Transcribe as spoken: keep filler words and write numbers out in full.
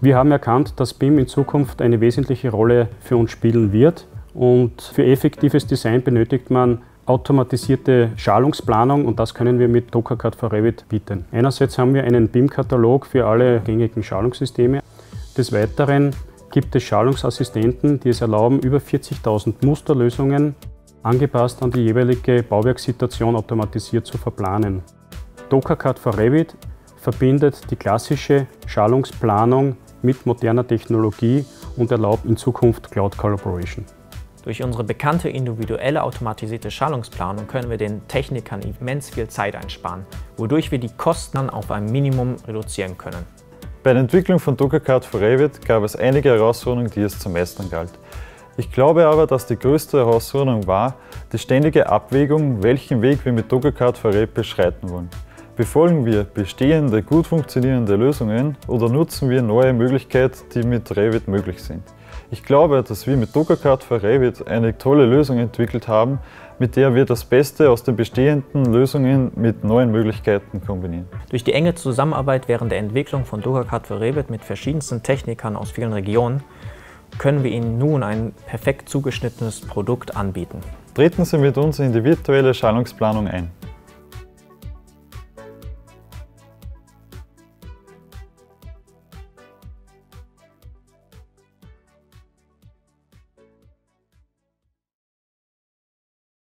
Wir haben erkannt, dass B I M in Zukunft eine wesentliche Rolle für uns spielen wird und für effektives Design benötigt man automatisierte Schalungsplanung und das können wir mit DokaCAD for Revit bieten. Einerseits haben wir einen B I M-Katalog für alle gängigen Schalungssysteme. Des Weiteren gibt es Schalungsassistenten, die es erlauben, über vierzigtausend Musterlösungen angepasst an die jeweilige Bauwerkssituation automatisiert zu verplanen. DokaCAD for Revit verbindet die klassische Schalungsplanung mit moderner Technologie und erlaubt in Zukunft Cloud Collaboration. Durch unsere bekannte individuelle automatisierte Schalungsplanung können wir den Technikern immens viel Zeit einsparen, wodurch wir die Kosten auf ein Minimum reduzieren können. Bei der Entwicklung von DokaCAD for Revit gab es einige Herausforderungen, die es zu meistern galt. Ich glaube aber, dass die größte Herausforderung war, die ständige Abwägung, welchen Weg wir mit DokaCAD for Revit beschreiten wollen. Befolgen wir bestehende, gut funktionierende Lösungen oder nutzen wir neue Möglichkeiten, die mit Revit möglich sind? Ich glaube, dass wir mit DokaCAD for Revit eine tolle Lösung entwickelt haben, mit der wir das Beste aus den bestehenden Lösungen mit neuen Möglichkeiten kombinieren. Durch die enge Zusammenarbeit während der Entwicklung von DokaCAD for Revit mit verschiedensten Technikern aus vielen Regionen können wir Ihnen nun ein perfekt zugeschnittenes Produkt anbieten. Treten Sie mit uns in die virtuelle Schalungsplanung ein.